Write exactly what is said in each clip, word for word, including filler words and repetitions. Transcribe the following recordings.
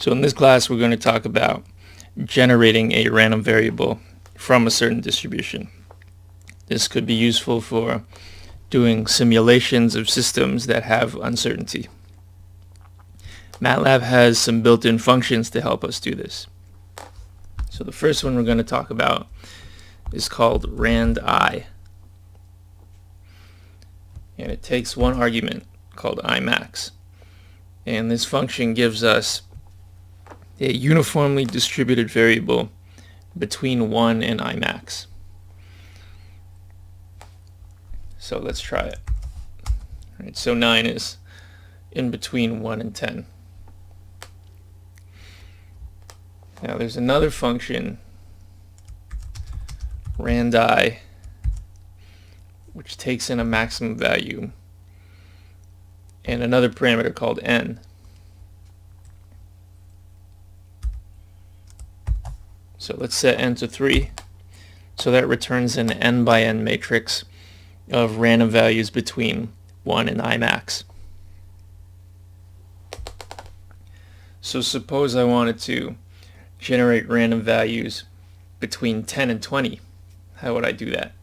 So in this class we're going to talk about generating a random variable from a certain distribution. This could be useful for doing simulations of systems that have uncertainty. MATLAB has some built-in functions to help us do this. So the first one we're going to talk about is called randi. And it takes one argument called imax. And this function gives us a uniformly distributed variable between one and imax. So let's try it. All right, so nine is in between one and ten. Now there's another function, randi, which takes in a maximum value, and another parameter called n. So let's set n to three. So that returns an n by n matrix of random values between one and imax. So suppose I wanted to generate random values between ten and twenty. How would I do that?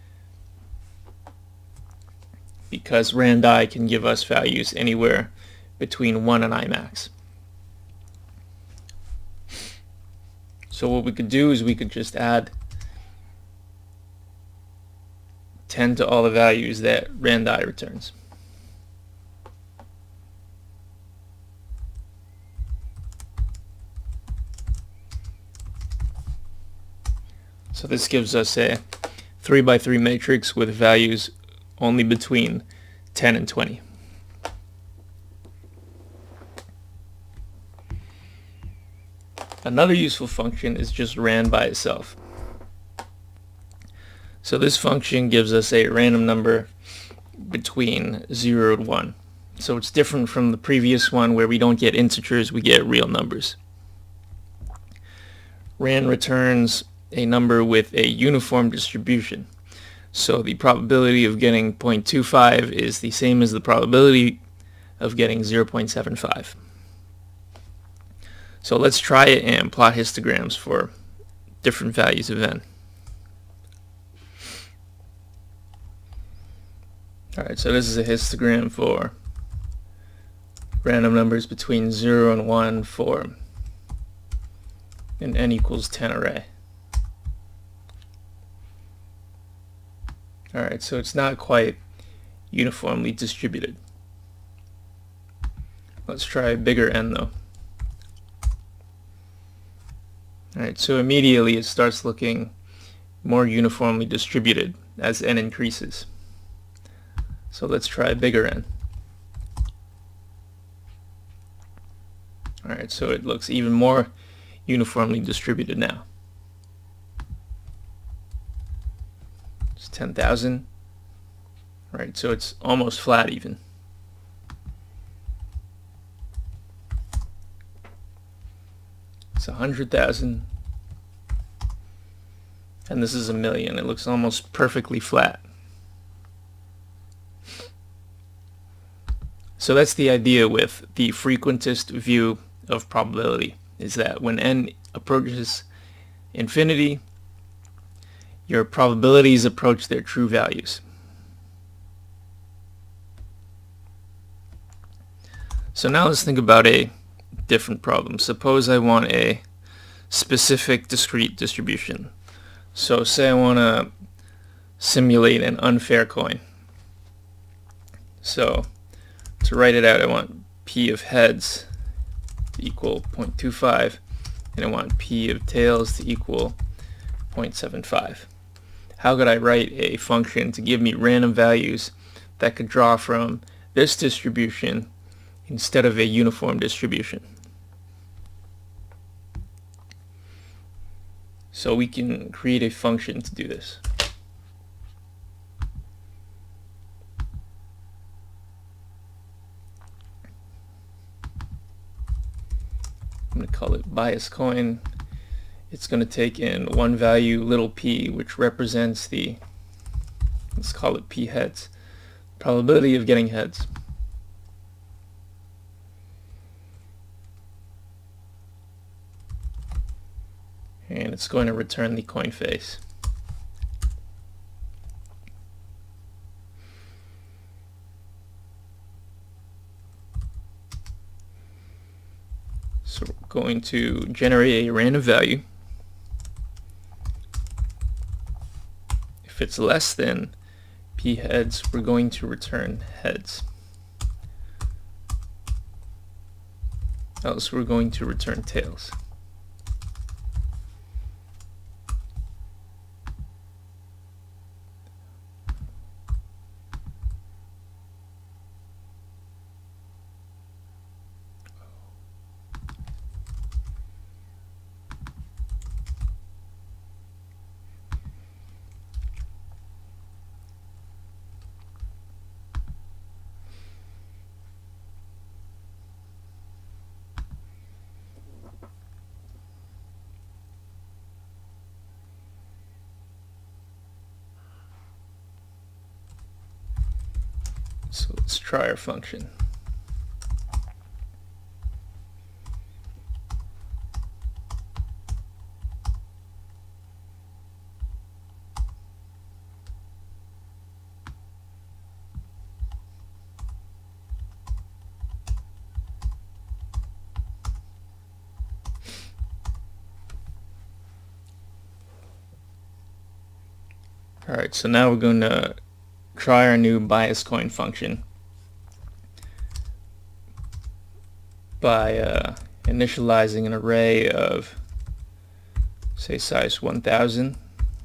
Because randi can give us values anywhere between one and imax. So what we could do is we could just add ten to all the values that randi returns. So this gives us a three by three matrix with values only between ten and twenty. Another useful function is just ran by itself. So this function gives us a random number between zero and one. So it's different from the previous one where we don't get integers, we get real numbers. Ran returns a number with a uniform distribution. So the probability of getting zero point two five is the same as the probability of getting zero point seven five. So let's try it and plot histograms for different values of n. Alright, so this is a histogram for random numbers between zero and one for an n equals ten array. Alright, so it's not quite uniformly distributed. Let's try a bigger n though. Alright, so immediately it starts looking more uniformly distributed as n increases. So let's try a bigger n. Alright, so it looks even more uniformly distributed now. It's ten thousand. Right, so it's almost flat even. It's a hundred thousand. And this is a million. It looks almost perfectly flat. So that's the idea with the frequentist view of probability, is that when n approaches infinity, your probabilities approach their true values. So now let's think about a different problem. Suppose I want a specific discrete distribution. So say I want to simulate an unfair coin. So to write it out, I want P of heads to equal zero point two five, and I want P of tails to equal zero point seven five. How could I write a function to give me random values that could draw from this distribution instead of a uniform distribution? So we can create a function to do this. I'm going to call it bias coin. It's going to take in one value, little p, which represents the, let's call it p heads, probability of getting heads. and it's going to return the coin face. So we're going to generate a random value. If it's less than p heads, we're going to return heads. Else we're going to return tails. So let's try our function. Alright, so now we're going to try our new bias coin function by uh, initializing an array of, say, size one thousand.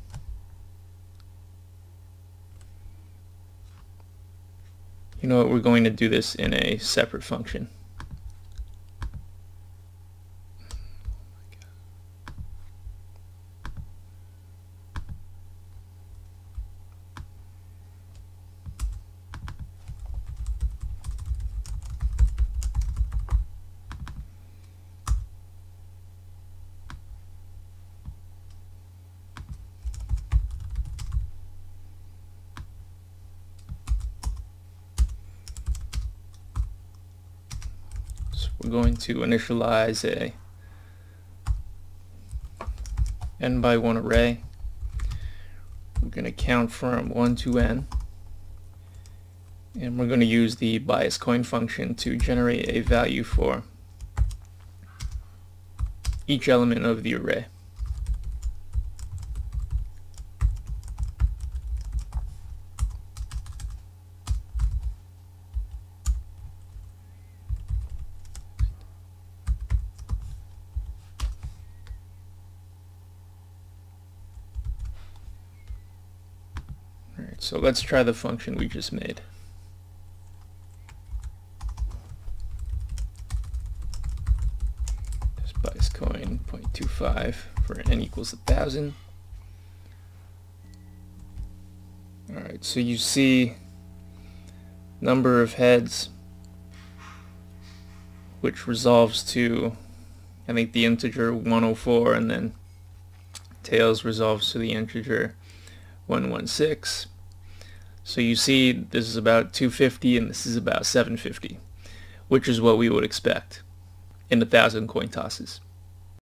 You know what, we're going to do this in a separate function. We're going to initialize a n by one array. We're going to count from one to n, and we're going to use the bias coin function to generate a value for each element of the array. Alright, so let's try the function we just made. Just bias coin zero point two five for n equals one thousand. Alright, so you see number of heads, which resolves to, I think, the integer one hundred four, and then tails resolves to the integer one hundred sixteen. So you see this is about two hundred fifty and this is about seven hundred fifty, which is what we would expect in a thousand coin tosses.